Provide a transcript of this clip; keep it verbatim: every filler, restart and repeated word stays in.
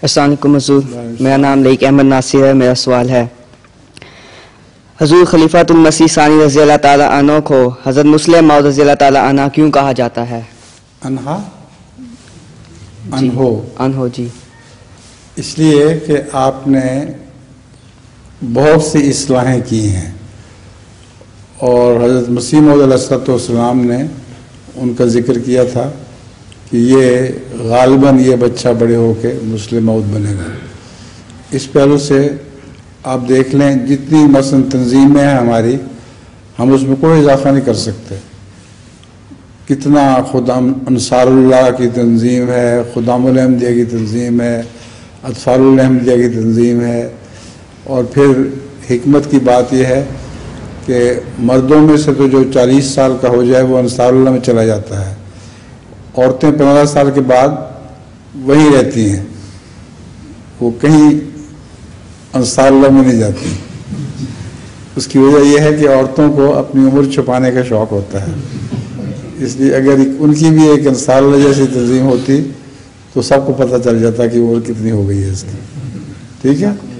السلام علیکم حضور، میرا نام لئیک احمد ناصر ہے. میرا سوال ہے حضور خلیفۃ المسیح ثانی رضی اللہ تعالیٰ عنہ کو حضرت مسلم موعود رضی اللہ تعالیٰ عنہ کیوں کہا جاتا ہے؟ انہا انہو انہو جی اس لیے کہ آپ نے بہت سی اصلاحیں کی ہیں اور حضرت مسیح موعود علیہ السلام نے ان کا ذکر کیا تھا کہ یہ غالباً یہ بچہ بڑے ہو کے مسلم موعود بنے گا. اس پہلو سے آپ دیکھ لیں جتنی مثلا تنظیمیں ہیں ہماری، ہم اس میں کوئی اضافہ نہیں کر سکتے. کتنا خدا انصار اللہ کی تنظیم ہے، خدام الحمدیہ کی تنظیم ہے، اطفال الحمدیہ کی تنظیم ہے. اور پھر حکمت کی بات یہ ہے کہ مردوں میں سے تو جو چالیس سال کا ہو جائے وہ انصار اللہ میں چلا جاتا ہے، عورتیں پندرہ سال کے بعد وہیں رہتی ہیں، وہ کہیں انصار اللہ میں نہیں جاتی. اس کی وجہ یہ ہے کہ عورتوں کو اپنی عمر چھپانے کا شوق ہوتا ہے. اس لیے اگر ان کی بھی ایک انصار اللہ جیسی تنظیم ہوتی تو سب کو پتہ چل جاتا کہ عمر کتنی ہو گئی ہے اس کی. ٹھیک ہے.